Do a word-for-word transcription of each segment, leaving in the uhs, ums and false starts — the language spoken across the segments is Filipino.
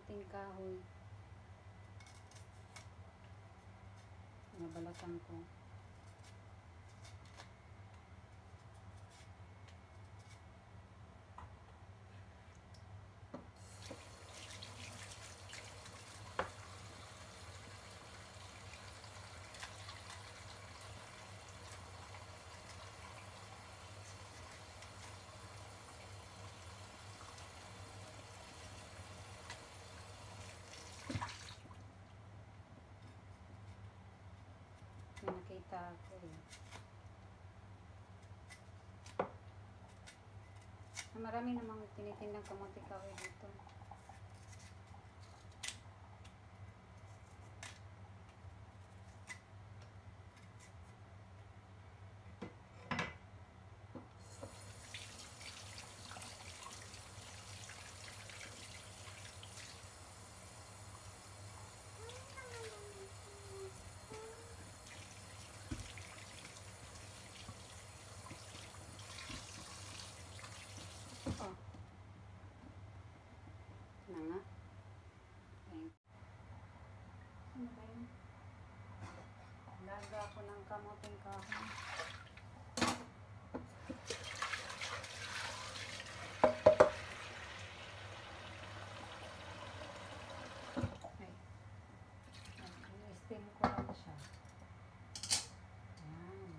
kamuting kahoy. Nabalatan ko. May nakita ako eh. Marami namang tinitindang kamuting kahoy dito. Oh. Na nga. Ayan. Ano ba yun? Laga ako ng kamuting kahoy. Ay. I-steam ko lang siya. Ayan.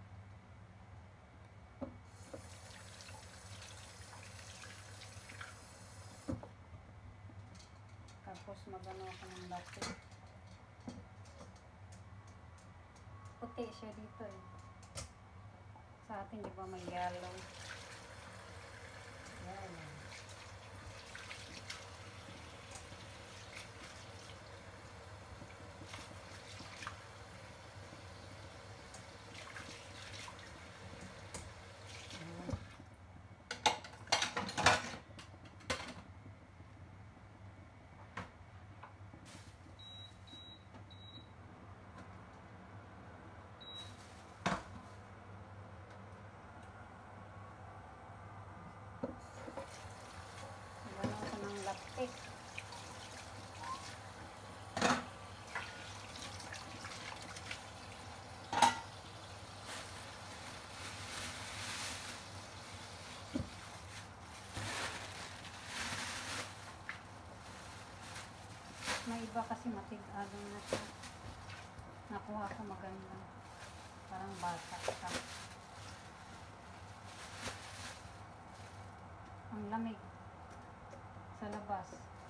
Tapos magano ako ng latte. Puti siya dito eh. Sa atin di ba may yellow? Yellow. Magano ako ng latte. May iba kasi matig-adong na siya. Nakuha ko maganda. Parang bata ka. Ang lamig sa labas.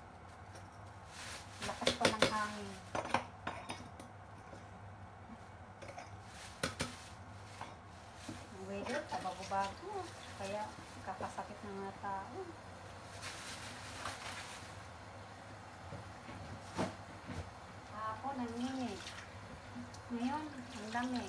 Lakas pa ng hangin. Ang weather, pabago-bago. Kaya kakasakit ng mga tao. Hapon, ang init. Ngayon, ang lamig.